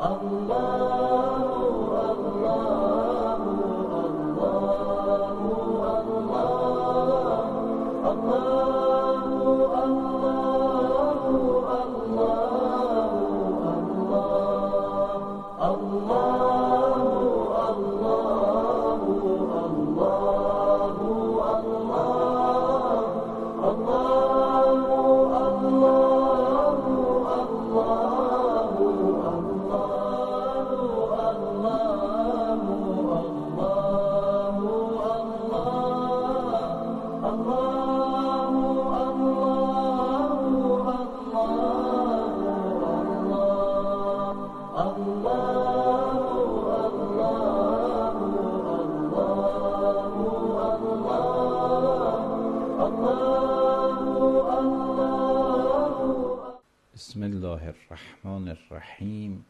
بسم الله الرحمن الرحیم.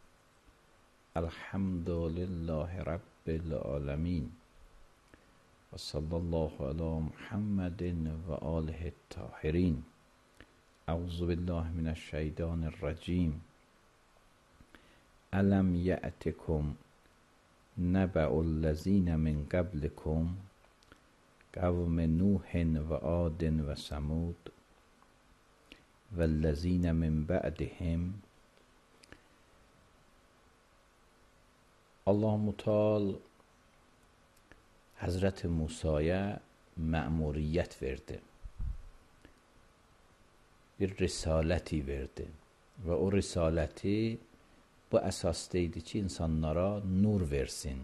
الحمد لله رب العالمین و صلی الله علی محمد و آله الطاهرین. اعوذ بالله من الشیطان الرجیم. الم یأتکم نبأ الذین من قبلکم قوم نوح و عاد و ثمود والذین من بعدهم. Allah Muteal Hazreti Musa'ya məmuriyyət verdi. Bir risaləti verdi və o risaləti bu əsasda idi ki, insanlara nur versin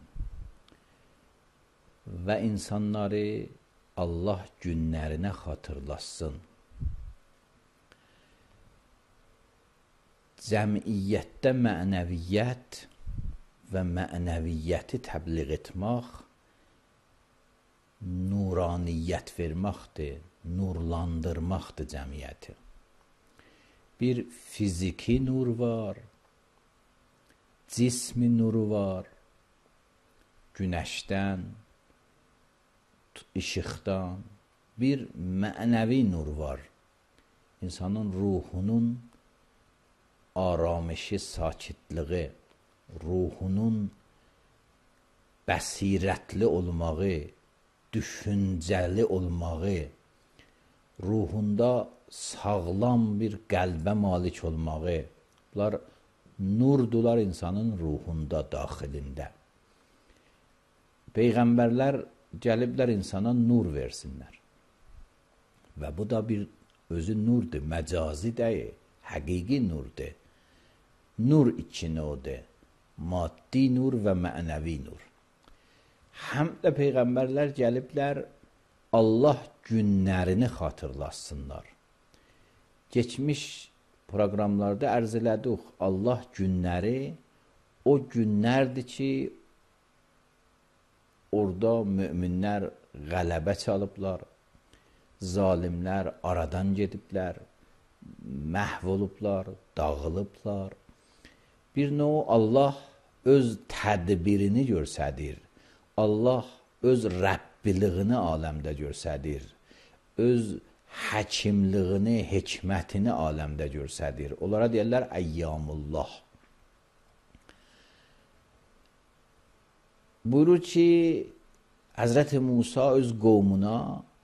və insanları Allah günlərinə xatırlasın. Cəmiyyətdə mənəviyyət və mənəviyyəti təbliğ etmək nuraniyyət verməkdir, nurlandırmaqdır cəmiyyəti. Bir fiziki nur var, cismi nuru var, günəşdən, işıqdan. Bir mənəvi nur var, insanın ruhunun aramışı, sakitliği, ruhunun bəsirətli olmağı, düşüncəli olmağı, ruhunda sağlam bir qəlbə malik olmağı. Bunlar nurdular insanın ruhunda, daxilində. Peyğəmbərlər gəliblər insana nur versinlər. Və bu da bir özü nurdur, məcazi deyil, həqiqi nurdur. Nur iki növdür, maddi nur və mənəvi nur. Həm də Peyğəmbərlər gəliblər Allah günlərini xatırlasınlar. Geçmiş proqramlarda ərz elədik, Allah günləri o günlərdir ki, orada möminlər qələbə çalıblar, zalimlər aradan gediblər, məhv olublar, dağılıblar. Bir növ Allah öz tədbirini görsədir, Allah öz Rəbbiliyini aləmdə görsədir, öz həkimliyini, hikmətini aləmdə görsədir. Onlara deyirlər əyyamullah. Buyurur ki, Həzrəti Musa öz qovmuna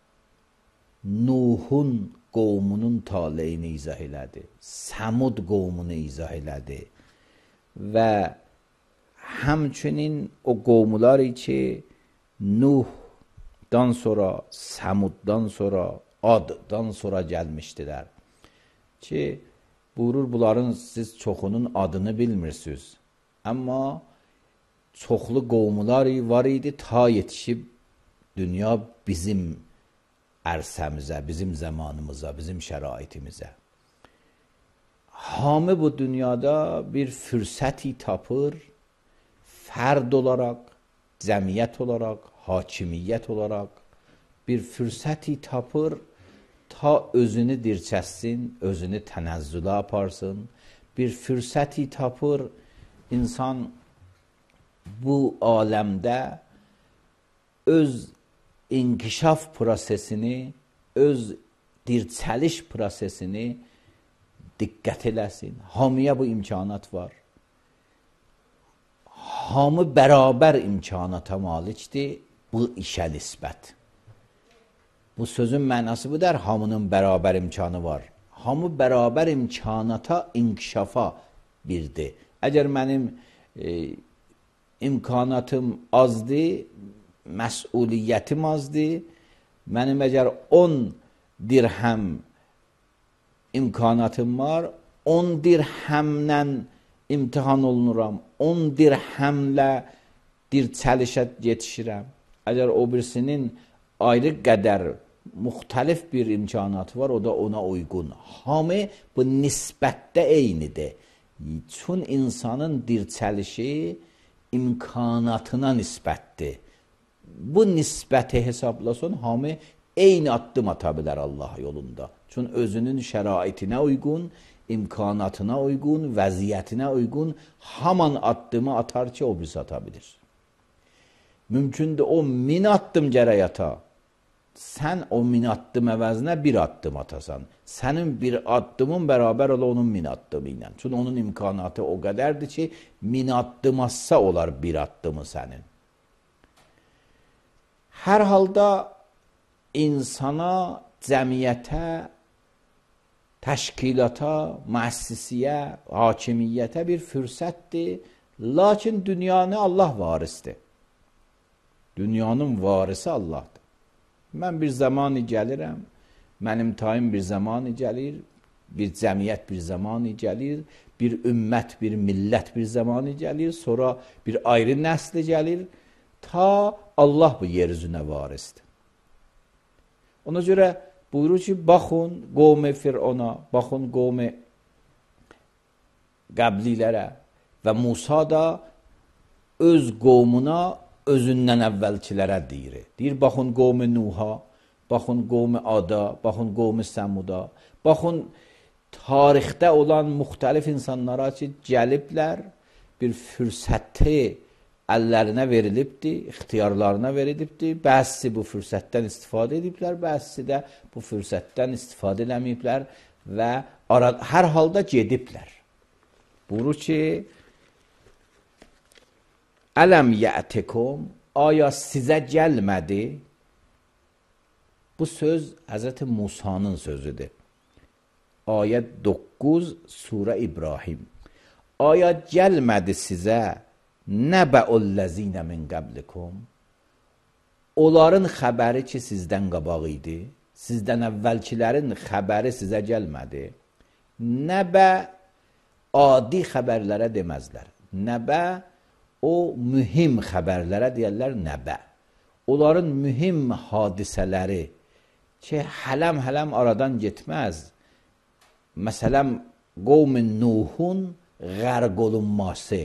Nuhun qovmunun taleyini izah elədi, Səmud qovmunu izah elədi və həmçinin o qovmuları ki, Nuhdan sonra, Səmuddan sonra, Addan sonra gəlmişdilər ki, buyurur, bunların siz çoxunun adını bilmirsiniz. Amma çoxlu qovmular var idi, ta yetişib dünya bizim ərsəmizə, bizim zamanımıza, bizim şəraitimizə. Hamı bu dünyada bir fürsəti tapır, fərd olaraq, cəmiyyət olaraq, hakimiyyət olaraq bir fürsəti tapır, ta özünü dirçəssin, özünü tənəzzülə aparsın. Bir fürsəti tapır, insan bu aləmdə öz inkişaf prosesini, öz dirçəliş prosesini diqqət eləsin. Hamıya bu imkanat var. hamı bərabər imkanata malikdir bu işə nisbət. Bu sözün mənası budur, hamının bərabər imkanı var. Hamı bərabər imkanata, inkişafa birdir. Əgər mənim imkanatım azdır, məsuliyyətim azdır, mənim əgər 10 dirhəm imkanatım var, 10 dirhəmlə imtihan olunuram, 10 dirhəmlə dirçəlişə yetişirəm. Əgər o birisinin ayrı qədər müxtəlif bir imkanatı var, o da ona uyğun. Hamı bu nisbətdə eynidir. Çün insanın dirçəlişi imkanatına nisbətdir. Bu nisbəti hesablasın, hamı eyni addım ata bilər Allah yolunda. Çün özünün şəraitinə uyğun, imkanatına uyğun, vəziyyətinə uyğun haman addımı atar ki, o birisi ata bilir. Mümkündür o 1000 addım gərək ata. Sən o 1000 addım əvəzinə bir addım atasan. Sənin bir addımın bərabər ola onun 1000 addımı ilə. Çünki onun imkanatı o qədərdir ki, 1000 addım atsa olar bir addımı sənin. Hər halda insana, cəmiyyətə, təşkilata, müəssisiyə, hakimiyyətə bir fürsətdir. Lakin dünyanı Allah varisdir. Dünyanın varisi Allahdır. Mən bir zamanı gəlirəm, mənim tayım bir zamanı gəlir, bir cəmiyyət bir zamanı gəlir, bir ümmət, bir millət bir zamanı gəlir, sonra bir ayrı nəsli gəlir, ta Allah bu yeryüzünə varisdir. Ona görə buyurur ki, baxın qovmi Fir'ona, baxın qovmi qəblilərə və Musa da öz qovmuna özündən əvvəlkilərə deyir. Deyir, baxın qovmi Nuha, baxın qovmi Ada, baxın qovmi Səmuda, baxın tarixdə olan müxtəlif insanlara ki, gəliblər, bir fürsəti əllərinə verilibdir, ixtiyarlarına verilibdir. Bəzisi bu fürsətdən istifadə ediblər, bəzisi də bu fürsətdən istifadə eləməyiblər və hər halda gediblər. Buyurur ki, Ələm yətikum, aya sizə gəlmədi? Bu söz Həzrəti Musanın sözüdür. Ayət 9, Surə İbrahim. Aya gəlmədi sizə nəbəullezine min qablikum? Onların xəbəri ki, sizdən qabaq idi. Sizdən əvvəlkilərin xəbəri sizə gəlmədi. Nəbə adi xəbərlərə deməzlər. Nəbə o mühim xəbərlərə deyərlər nəbə. Onların mühim hadisələri ki, hələm aradan getməz. Məsələn, qovmi Nuhun qərq olunması.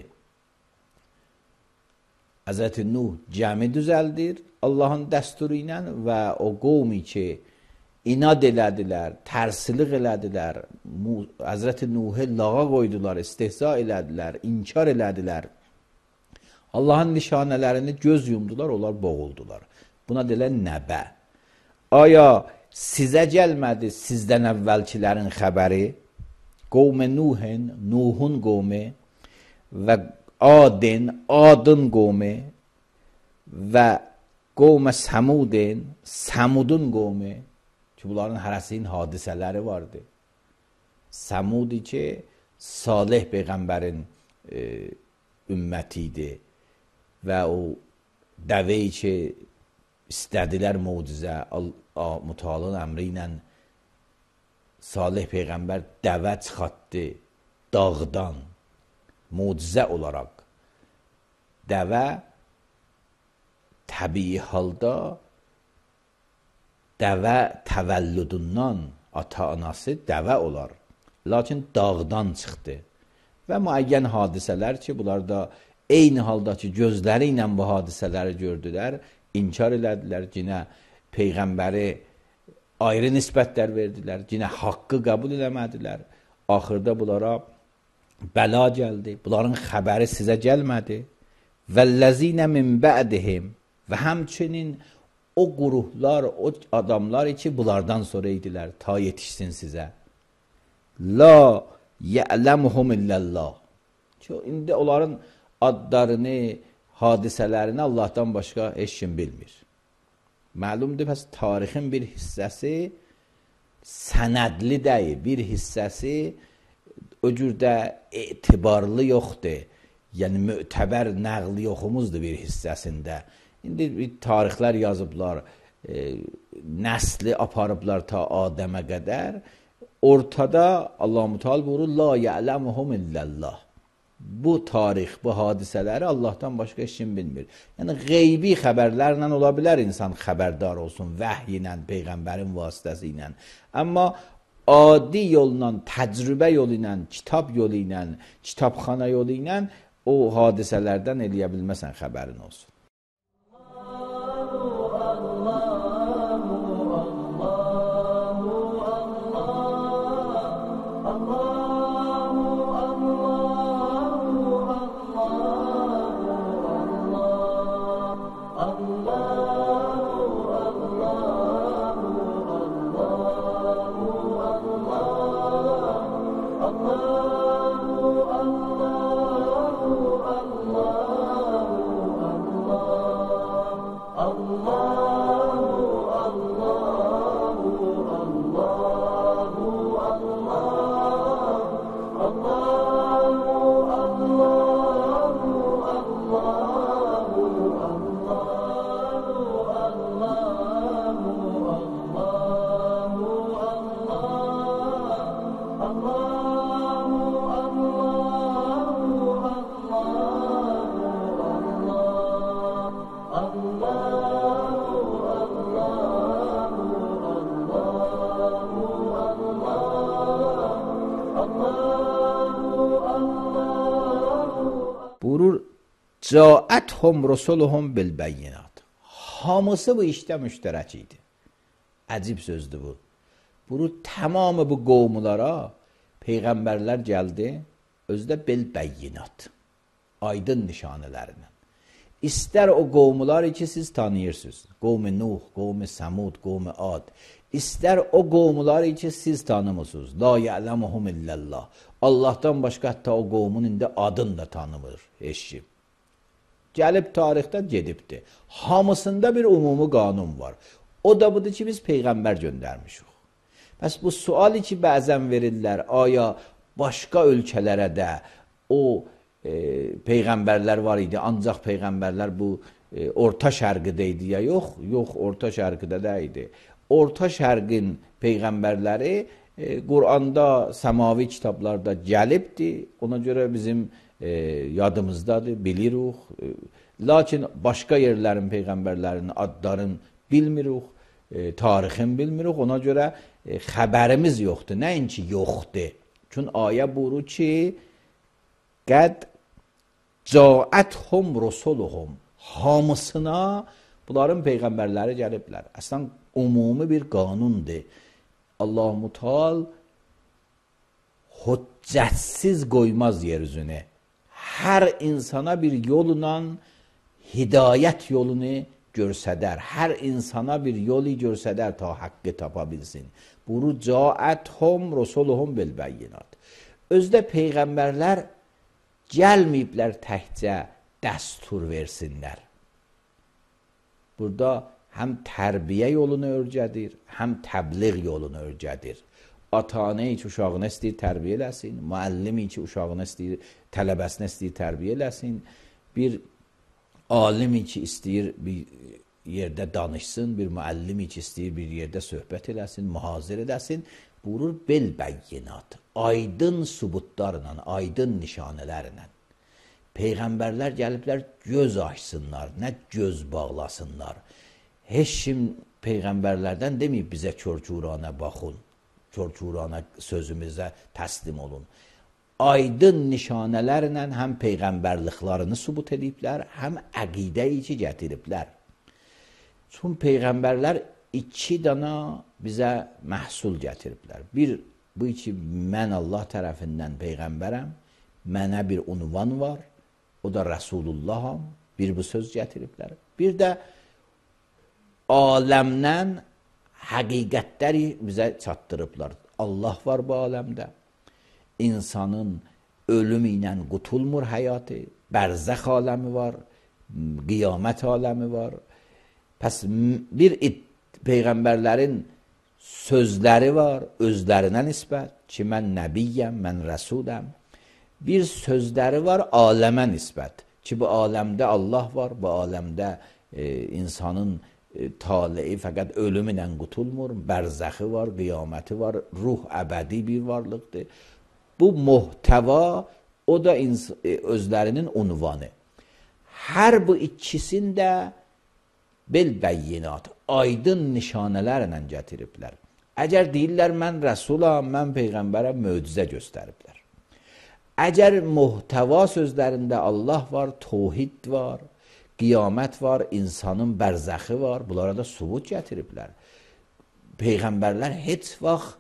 Həzrəti Nuh gəmi düzəldir Allahın dəsturu ilə və o qovmi ki, inad elədilər, tərsilik elədilər, Həzrəti Nuh'ı lağa qoydular, istehza elədilər, inkar elədilər. Allahın nişanələrini göz yumdular, onlar boğuldular. Buna deyilən nəbə. Aya sizə gəlmədi sizdən əvvəlkilərin xəbəri? Qovmi Nuhin, Nuhun qovmi və Adın qovmi və qovmi Səmudin, Səmudun qovmi ki, bunların hərəsinin hadisələri vardı. Səmudi ki, Salih Peyğəmbərin ümməti idi. Və o dəvəyi ki, istədilər mucizə, Mütəalın əmri ilə Salih Peyğəmbər dəvə çıxartdı dağdan, mucizə olaraq. Dəvə təbii halda dəvə təvəllüdündən ata-anası dəvə olar. Lakin dağdan çıxdı. Və müəyyən hadisələr ki, bunlar da eyni halda ki, gözləri ilə bu hadisələri gördülər, inkar elədilər, cinə Peyğəmbəri ayrı nisbətlər verdilər, cinə haqqı qəbul eləmədilər. Axırda bunlara bəla gəldi, bunların xəbəri sizə gəlmədi. Vəlləzinə min bə'dihim və həmçinin o quruhlar, o adamlar ki, bunlardan sonra idilər, ta yetişsin sizə. La ya'lemuhum illallah. İndi onların adlarını, hadisələrini Allahdan başqa heç kim bilmir. Məlumdur, pəs tarixin bir hissəsi sənədli deyil, bir hissəsi o cürdə etibarlı yoxdur. Yəni mötəbər nəqli yoxumuzdur bir hissəsində. İndi tarixlər yazıblar, nəsli aparıblar ta Adəmə qədər. Ortada Allah-u Teala buyurur, la ya'lemuhum illallah. Bu tarix, bu hadisələri Allahdan başqa heç kim bilmir. Yəni qeybi xəbərlərlə ola bilər insan xəbərdar olsun, vəhy ilə, peyğəmbərin vasitəsi ilə. Amma adi yolla, təcrübə yolu ilə, kitab yolu ilə, kitabxana yolu ilə o hadisələrdən eləyə bilməsən xəbərin olsun. Buyurur, Câethum rusuluhum bil beyinat. Hamısı bu işdə müştərək idi. Əcib sözdür bu. Buyurur, tamamı bu qovmulara peyğəmbərlər gəldi, özdə bil beyinat. Aydın nişanələrlə. İstər o qovmular ki siz tanıyırsınız. Qovmi Nuh, qovmi Samud, qovmi Ad. İstər o qovmular ki siz tanımırsınız. La ya'lemuhum illallah. Allahdan başqa hətta o qovmun indi adını da tanımır heç kim. Gəlib tarixdə gedibdir. Hamısında bir umumi qanun var. O da budur ki biz peyğəmbər göndərmişik. Bəs bu sualı ki bəzən verirlər, aya başqa ölkələrə də o peyğəmbərlər var idi, ancaq peyğəmbərlər bu Orta Şərqdə idi ya yox? Yox, Orta Şərqdə də idi. Orta Şərqin peyğəmbərləri Quranda, səmavi kitablarda gəlibdir. Ona görə bizim yadımızdadır, bilirik. Lakin başqa yerlərin peyğəmbərlərinin adlarını bilmirik, tarixini bilmirik. Ona görə xəbərimiz yoxdur. Nəinki yoxdur. Çünki ayə buyurur ki, qəd Câethum rusuluhum. Hamısına bunların peyğəmbərləri gəliblər. Əslən, umumi bir qanundur. Allah-u Teala hüccətsiz qoymaz yeryüzünü. Hər insana bir yolla hidayət yolunu görsədər. Hər insana bir yolu görsədər ta haqqı tapa bilsin. Buyurur, Câethum rusuluhum bil beyinat. Özdə peyğəmbərlər gəlməyiblər təkcə dəstur versinlər. Burada həm tərbiyə yolunu öyrədir, həm təbliğ yolunu öyrədir. Ata-ana ki uşağını istəyir tərbiyə eləsin, müəllimi ki uşağını istəyir, tələbəsini istəyir tərbiyə eləsin, bir alimi ki istəyir bir yerdə danışsın, bir müəllimi ki istəyir bir yerdə söhbət eləsin, mühazir eləsin, buyurur bil beyinat, aydın sübutlarla, aydın nişanələrlə. Peyğəmbərlər gəliblər göz açsınlar, nə göz bağlasınlar. Heç kim peyğəmbərlərdən deməyib bizə körkürana baxın, körkürana sözümüzə təslim olun. Aydın nişanələrlə həm peyğəmbərliklərini sübut ediblər, həm əqidə-i ki gətiriblər. Çünki peyğəmbərlər iki dana bizə məhsul gətiriblər. Bir, bu ki mən Allah tərəfindən peyğəmbərəm, mənə bir unvan var, o da Rəsulullaham, bir bu söz gətiriblər. Bir də aləmdən həqiqətləri bizə çatdırıblar. Allah var bu aləmdə. İnsanın ölüm ilə qutulmur həyatı, bərzəx aləmi var, qiyamət aləmi var. Pəs bir peyğəmbərlərin sözləri var, özlərinə nisbət ki, mən nəbiyyəm, mən rəsuləm. Bir sözləri var aləmə nisbət ki, bu aləmdə Allah var, bu aləmdə insanın taleyi fəqət ölüm ilə qutulmur, bərzəxi var, qiyaməti var, ruh əbədi bir varlıqdır. Bu muhtəva, o da özlərinin unvanı. Hər bu ikisində bel-bəyyinat, aydın nişanələrlə gətiriblər. Əgər deyirlər, mən rəsulam, mən peyğəmbərəm, möcüzə göstəriblər. Əgər muhtəva sözlərində Allah var, tövhid var, qiyamət var, insanın bərzəxi var, bunlara da sübut gətiriblər. Peyğəmbərlər heç vaxt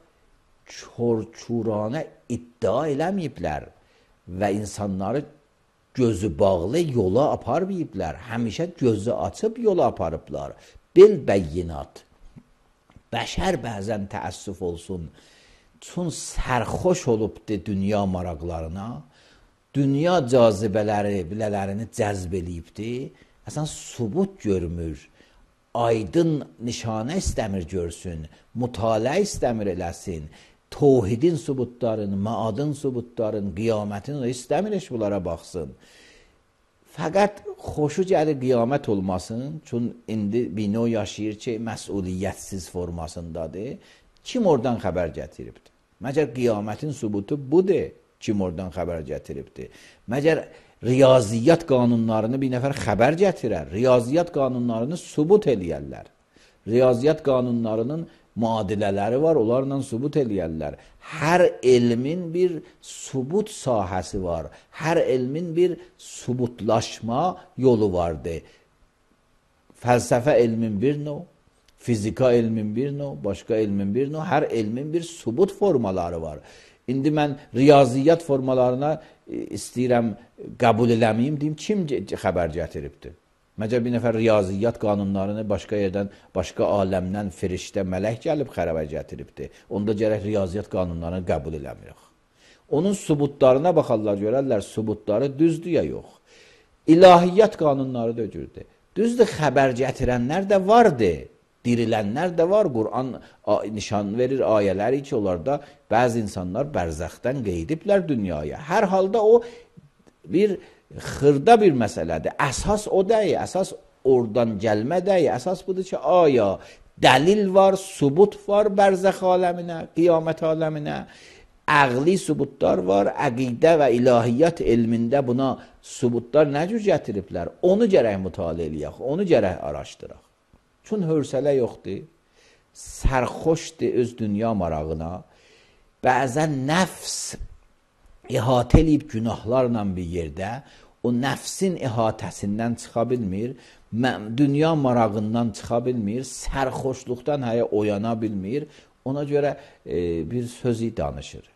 çor-çuranə iddia eləməyiblər və insanları gözü bağlı yola aparmayıblar. Həmişə gözü açıb yola aparıblar. Bil-bəyyinat. Bəşər bəzən təəssüf olsun, çün sərxoş olubdur dünya maraqlarına, dünya cazibələri, bilələrini cəzb eləyibdir, əsən sübut görmür, aydın nişanə istəmir görsün, mütaliə istəmir eləsin, tövhidin sübutlarını, maadın sübutlarını, qiyamətin istəmir heç bunlara baxsın. Fəqət xoşu gəlir qiyamət olmasın, çün indi bino yaşayır ki, məsuliyyətsiz formasındadır. Kim oradan xəbər gətiribdir? Məgər qiyamətin sübutu budur, kim oradan xəbər gətiribdir? Məgər riyaziyyat qanunlarını bir nəfər xəbər gətirər, riyaziyyat qanunlarını sübut eləyərlər. Riyaziyyat qanunlarının müadilələri var, onlarla sübut eləyərlər. Hər elmin bir sübut sahəsi var, hər elmin bir sübutlaşma yolu vardır. Fəlsəfə elmin bir növ, fizika elmin bir növ, başqa elmin bir növ, hər elmin bir sübut formaları var. İndi mən riyaziyyat formalarına istəyirəm, qəbul eləməyim, deyim, kim xəbər gətiribdir? Məcə bir nəfər riyaziyyat qanunlarını başqa yerdən, başqa aləmdən firişdə, mələk gəlib xərəbə gətiribdir. Onda gərək riyaziyyat qanunlarını qəbul eləmirik. Onun sübutlarına baxarlar, görərlər, sübutları düzdür ya yox. İlahiyyat qanunları da öcürdür. Düzdür, xəbər gətirənlər də vardır. Dirilənlər də var. Quran nişan verir ayələri ki, onlarda bəzi insanlar bərzəxdən qeydiblər dünyaya. Hər halda o bir xırda bir məsələdir. Əsas o deyil, əsas oradan gəlmə deyil. Əsas budur ki, aya dəlil var, sübut var bərzəx aləminə, qiyamət aləminə. Əqli sübutlar var, əqidə və ilahiyyat elmində buna sübutlar nə cür gətiriblər? Onu gərək mütaliə eləyək, onu gərək araşdıraq. Çün hörsələ yoxdur, sərxoşdur öz dünya marağına, bəzən nəfs ihatə eləyib günahlarla bir yerdə, o nəfsin ihatəsindən çıxa bilmir, dünya marağından çıxa bilmir, sərxoşluqdan oyana bilmir, ona görə bir sözü danışır.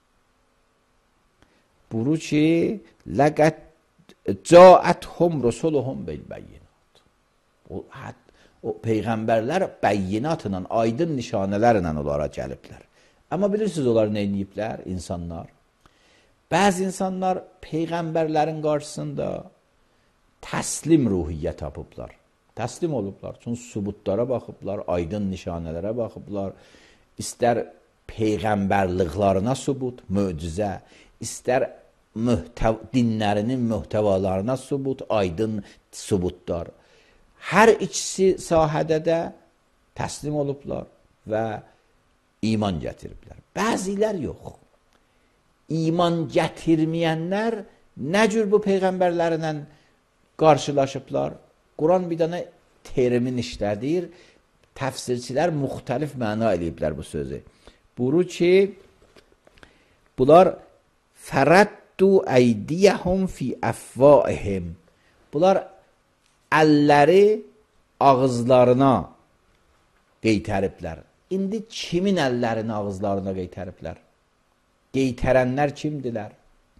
Buru ki, ləqət caəthum rusuluhum bil-bəyyinat. O peyğəmbərlər bəyyinatla, aydın nişanələrlə onlara gəliblər. Amma bilirsiniz, onlar nə ediblər? İnsanlar. Bəzi insanlar peyğəmbərlərin qarşısında təslim ruhiyyə tapıblar. Təslim olublar. Çünki sübutlara baxıblar, aydın nişanələrə baxıblar. İstər peyğəmbərliklarına sübut, möcüzə, istər dinlərinin mühtəvalarına sübut, aydın sübutlar. Hər ikisi sahədə də təslim olublar və iman gətiriblər. Bəzilər yox. İman gətirməyənlər nə cür bu peyğəmbərlərlə qarşılaşıblar? Quran bir dənə terimin işlədir. Təfsirçilər müxtəlif məna eləyiblər bu sözü. Buyurur ki, bunlar fərəddu əydiyəhum fi əfvaihim. Bunlar əlləri ağızlarına qeytəriblər. İndi kimin əllərini ağızlarına qeytəriblər? Qeytərənlər kimdilər?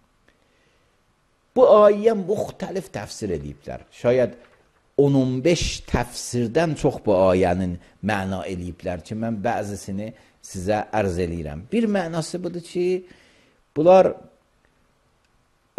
Bu ayə müxtəlif təfsir ediblər. Şayad 10-15 təfsirdən çox bu ayənin məna eləyiblər ki, mən bəzisini sizə ərz eləyirəm. Bir mənası budur ki, bunlar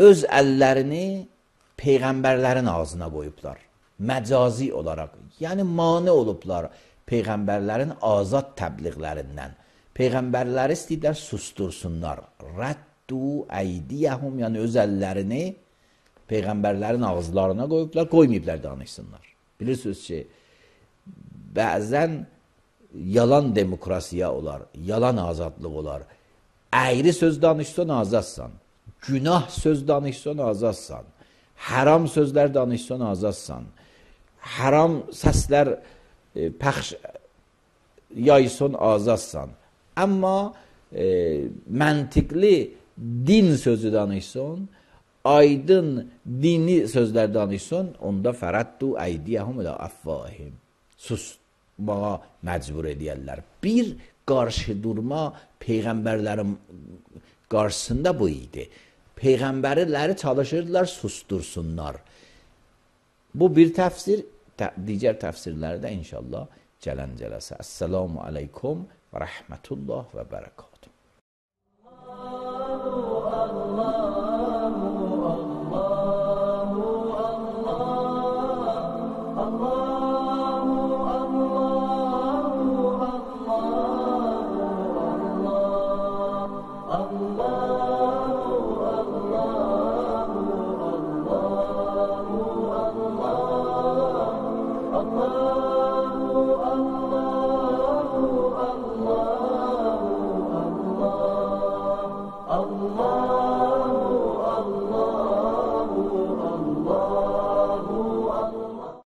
öz əllərini peyğəmbərlərin ağzına qoyublar. Məcazi olaraq, yəni mane olublar peyğəmbərlərin azad təbliğlərindən. Peyğəmbərləri istəyirlər sustursunlar. Rəddu əydiyəhum, yəni öz əllərini peyğəmbərlərin ağızlarına qoyublar, qoymayıblar danışsınlar. Bilirsiniz ki, bəzən yalan demokrasiya olar, yalan azadlıq olar. Əyri söz danışsan azadsan, günah söz danışsan azadsan, haram sözlər danışsan azadsan, haram səslər pəxş yaysan azadsan. Amma məntiqli din sözü danışsan, aydın dini sözlər danışsan, onda fərəddu əydiyəhum ilə əffahim. Susmağa məcbur edərlər. Bir qarşı durma peyğəmbərlərin qarşısında bu idi. Peyğəmbərləri çalışırdılar sustursunlar. Bu bir təfsir, digər təfsirlərdə inşallah gələn cələsə. Əssalamu aleykum və rəhmətullah və bərəkət.